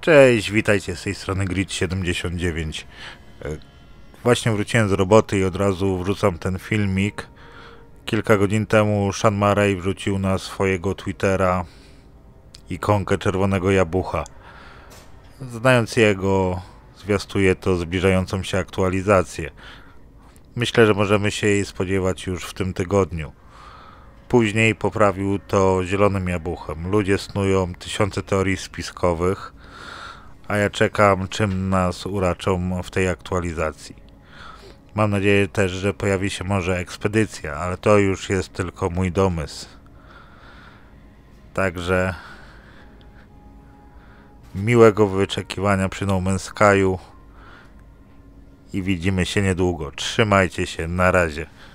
Cześć, witajcie z tej strony Grid79. Właśnie wróciłem z roboty i od razu wrzucam ten filmik. Kilka godzin temu Sean Murray wrzucił na swojego Twittera ikonkę czerwonego jabłucha. Znając jego, zwiastuje to zbliżającą się aktualizację. Myślę, że możemy się jej spodziewać już w tym tygodniu. Później poprawił to zielonym jabłuchem. Ludzie snują tysiące teorii spiskowych, a ja czekam, czym nas uraczą w tej aktualizacji. Mam nadzieję też, że pojawi się może ekspedycja, ale to już jest tylko mój domysł. Także miłego wyczekiwania przy No Man's Sky'u i widzimy się niedługo. Trzymajcie się, na razie.